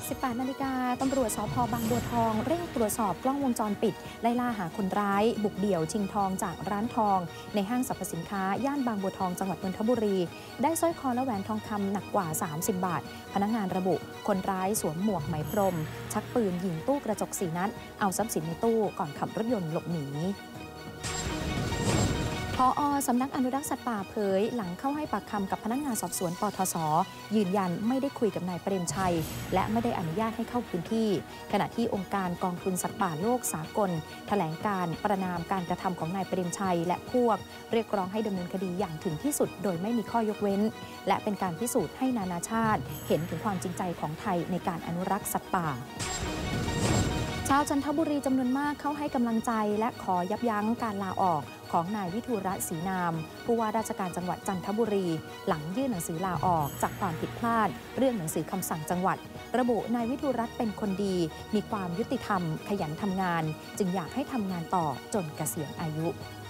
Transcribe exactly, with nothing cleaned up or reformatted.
สิบแปดนาฬิกาตำรวจสภ.บางบัวทองเร่งตรวจสอบกล้องวงจรปิดไล่ล่าหาคนร้ายบุกเดี่ยวชิงทองจากร้านทองในห้างสรรพสินค้าย่านบางบัวทองจังหวัดนนทบุรีได้สร้อยคอและแหวนทองคำหนักกว่าสามสิบบาทพนักงานระบุคนร้ายสวมหมวกไหมพรมชักปืนยิงตู้กระจกสี่นัดเอาทรัพย์สินในตู้ก่อนขับรถยนต์หลบหนีผอ.สำนักอนุรักษ์สัตว์ป่าเผยหลังเข้าให้ปากคำกับพนักงานสอบสวนปทศ.ยืนยันไม่ได้คุยกับนายเปรมชัยและไม่ได้อนุญาตให้เข้าพื้นที่ขณะที่องค์การกองทุนสัตว์ป่าโลกสากลแถลงการประณามการกระทำของนายเปรมชัยและพวกเรียกร้องให้ดำเนินคดีอย่างถึงที่สุดโดยไม่มีข้อยกเว้นและเป็นการพิสูจน์ให้นานาชาติเห็นถึงความจริงใจของไทยในการอนุรักษ์สัตว์ป่าชาวจันทบุรีจำนวนมากเข้าให้กำลังใจและขอยับยั้งการลาออกของนายวิทูลศรีนามผู้ว่าราชการจังหวัดจันทบุรีหลังยื่นหนังสือลาออกจากความผิดพลาดเรื่องหนังสือคำสั่งจังหวัดระบุนายวิทูลเป็นคนดีมีความยุติธรรมขยันทำงานจึงอยากให้ทำงานต่อจนเกษียณอายุ